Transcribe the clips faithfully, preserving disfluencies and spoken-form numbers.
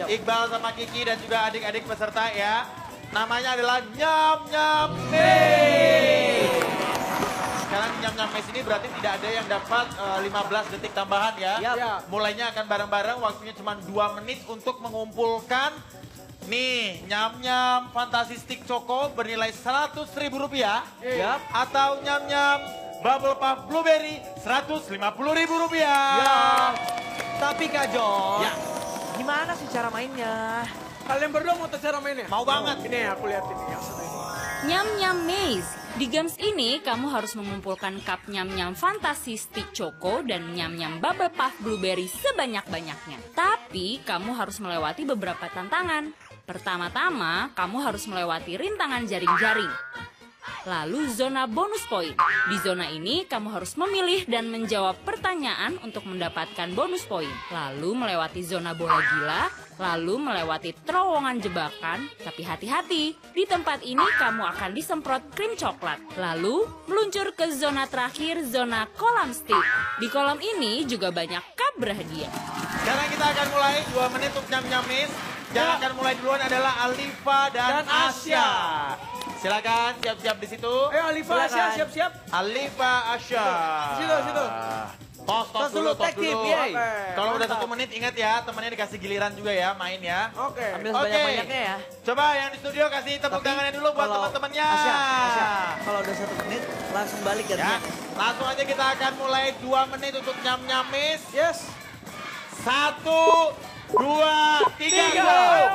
Iqbal sama Kiki dan juga adik-adik peserta ya. Namanya adalah Nyam Nyam Maze. Sekarang Nyam Nyam Maze ini berarti tidak ada yang dapat uh, lima belas detik tambahan ya. Yap. Mulainya akan bareng-bareng, waktunya cuma dua menit untuk mengumpulkan nih Nyam Nyam Fantasi Stick Choco bernilai seratus ribu rupiah. Yap. Atau Nyam Nyam Bubble Puff Blueberry seratus lima puluh ribu rupiah. Ya. Tapi Kak John, Ya. gimana sih cara mainnya? Kalian berdua mau tahu cara mainnya? Mau banget. Ini aku lihat ini yang satu ini. Nyam Nyam Maze. Di games ini, kamu harus mengumpulkan cup Nyam Nyam Fantasi Stick Choco dan Nyam Nyam Bubble Puff Blueberry sebanyak-banyaknya. Tapi, kamu harus melewati beberapa tantangan. Pertama-tama, kamu harus melewati rintangan jaring-jaring. Lalu zona bonus poin. Di zona ini kamu harus memilih dan menjawab pertanyaan untuk mendapatkan bonus poin. Lalu melewati zona bola gila, lalu melewati terowongan jebakan. Tapi hati-hati, di tempat ini kamu akan disemprot krim coklat. Lalu meluncur ke zona terakhir, zona kolam stick. Di kolam ini juga banyak cup berhadiah. Sekarang kita akan mulai dua menit untuk Nyam Nyam Maze. Yang akan mulai duluan adalah Alifa dan, Dan Asya. Asya. Silakan siap-siap di situ. Ayo Alifa, Asya, siap-siap. Alifa, Asya. Situ, situ. Tos, tos, Tos dulu, dulu, tos tag team, dulu. yeay. Oke, Kalau udah mantap. satu menit ingat ya, temannya dikasih giliran juga ya, main ya. Oke. Ambil Oke. sebanyak-banyaknya ya. Coba yang di studio kasih tepuk Tapi tangannya dulu buat kalau- teman-temannya. Asya, Asya, kalau udah satu menit langsung balik Ya, gantian. langsung aja kita akan mulai dua menit untuk Nyam Nyam Maze. Yes. Satu, dua, tiga, Tiga. go! Ayo.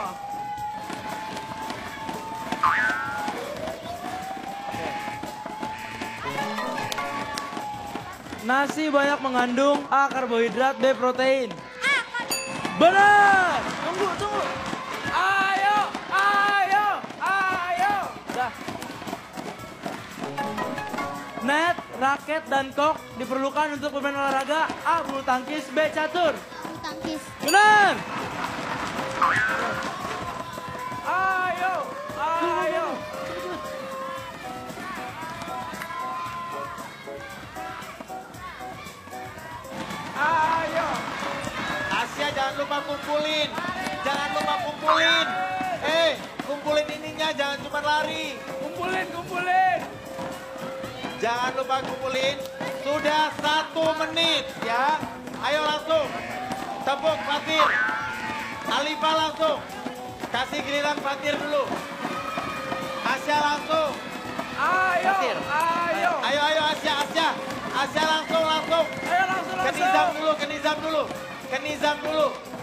Nasi banyak mengandung A. Karbohidrat, B. Protein. Benar! Tunggu, tunggu. Ayo, ayo, ayo. Udah. Net, raket, dan kok diperlukan untuk bermain olahraga A. Bulu tangkis, B. Catur. Bulu tangkis. Benar! Ayo, ayo. Ayo. Asya jangan lupa kumpulin. Jangan lupa kumpulin. Eh, kumpulin ininya jangan cuma lari. Kumpulin, kumpulin. Jangan lupa kumpulin. Sudah satu menit ya. Ayo langsung. Tepuk Fatir. Alifa langsung. Kasih giliran Fatir dulu. Asya langsung. Ayo, Fatir. ayo. Ayo, ayo Asya, Asya. Asya langsung, langsung. Ayo langsung, Ke Nizam langsung. dulu, ke Nizam dulu. Ke Nizam dulu.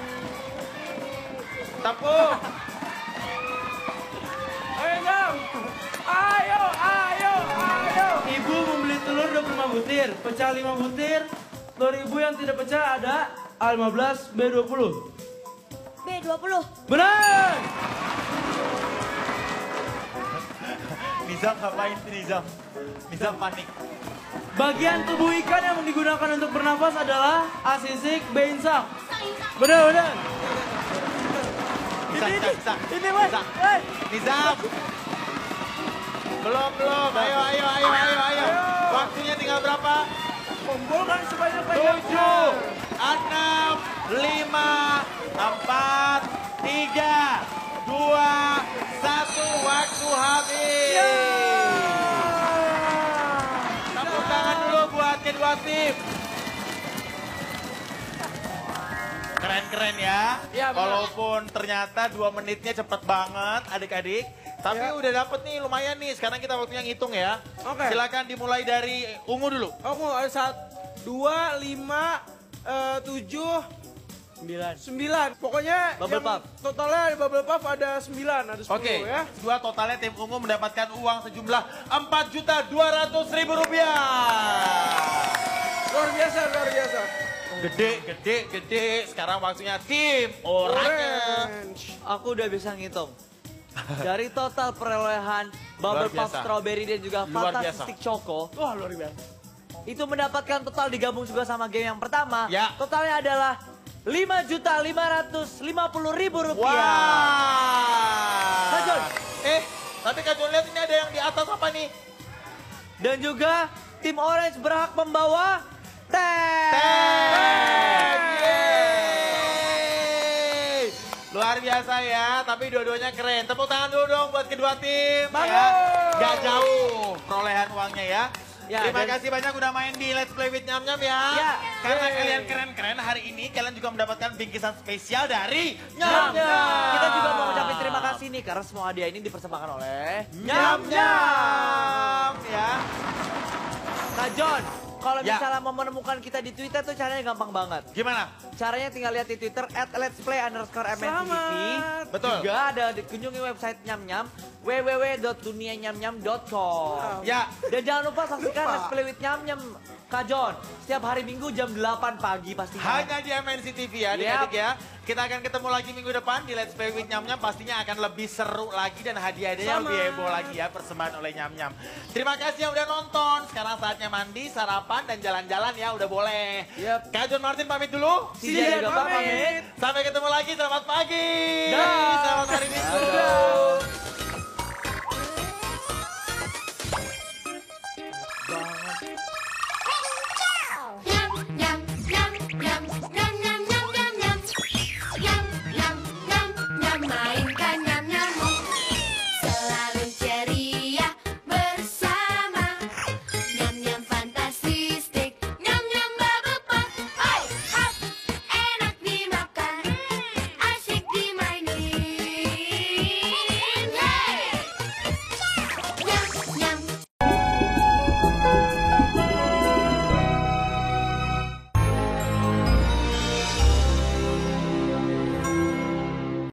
Tepuk. Ayo, Jam. Ayo, ayo, ayo. Ibu membeli telur dua puluh lima butir. Pecah lima butir. Telur ibu yang tidak pecah ada A lima belas, B dua puluh. B dua puluh. Benar! Nizam ngapain sih Nizam? Nizam panik. Bagian tubuh ikan yang digunakan untuk bernafas adalah A. Sisik, B. Insang. Insang, insang. Benar, benar. Nizam, Ini, Nizam, Nizam. ini, Mas. Nizam. Eh. Nizam. Belum, belum. Ayo, ayo, ayo, ayo, ayo. Waktunya tinggal berapa? Kumpulkan sebanyak-banyaknya. Tujuh, enam, lima, empat, tiga, dua, satu. Waktu habis. Tepuk tangan dulu buat kedua tim. Keren-keren ya. Iya, benar. Walaupun ternyata dua menitnya cepet banget adik-adik. Tapi Ya. udah dapet nih lumayan nih. Sekarang kita waktunya ngitung ya. Oke. Silakan dimulai dari Ungu dulu. Aku ada satu, dua, lima, eh, tujuh, Sembilan. sembilan. Pokoknya Bubble yang puff. totalnya Bubble Puff ada sembilan, ada sepuluh Oke, ya. dua totalnya tim Ungu mendapatkan uang sejumlah empat juta dua ratus ribu rupiah. Luar biasa, luar biasa. Gede, gede, gede. Sekarang waktunya tim oranye. Orange. Aku udah bisa ngitung. Dari total perolehan Luar Bubble Puff biasa. Strawberry dan juga Luar Fantasi biasa. Stick Choco, Wah, luar biasa. itu mendapatkan total digabung juga sama game yang pertama. Ya. Totalnya adalah lima juta lima ratus lima puluh ribu rupiah. Wah. Kak Jon. Eh, tapi Kak Jon lihat ini ada yang di atas apa nih? Dan juga tim Orange berhak membawa tag. Tag. Yeay. biasa ya, tapi dua-duanya keren. Tepuk tangan dulu dong buat kedua tim. Bagus. Ya. Gak jauh perolehan uangnya ya. Ya, Terima dan- kasih banyak udah main di Let's Play with Nyam Nyam ya. Ya. Karena Yeay. kalian keren-keren, hari ini kalian juga mendapatkan bingkisan spesial dari Nyam Nyam Nyam. Kita juga mau ucapin terima kasih nih karena semua hadiah ini dipersembahkan oleh Nyam Nyam ya. Kak John, kalau Ya. misalnya mau menemukan kita di Twitter tuh caranya gampang banget. Gimana? Caranya tinggal lihat di Twitter at let's play underscore M N C T V. Selamat. Betul. Juga ada kunjungi website Nyam Nyam w w w dot dunia nyam nyam dot com. Ya. Dan jangan lupa saksikan Lupa. Let's Play with Nyam Nyam Kak John setiap hari Minggu jam delapan pagi pastinya. Hanya di M N C T V ya adik-adik ya. Kita akan ketemu lagi minggu depan di Let's Play with Nyam Nyam. Pastinya akan lebih seru lagi dan hadiah-hadiahnya Sama. lebih heboh lagi ya. Persembahan oleh Nyam Nyam. Terima kasih yang udah nonton. Sekarang saatnya mandi, sarapan, dan jalan-jalan ya. Udah boleh. Yep. Kak John Martin pamit dulu. Si Dia juga pamit. pamit. Sampai ketemu lagi. Selamat pagi. Dah.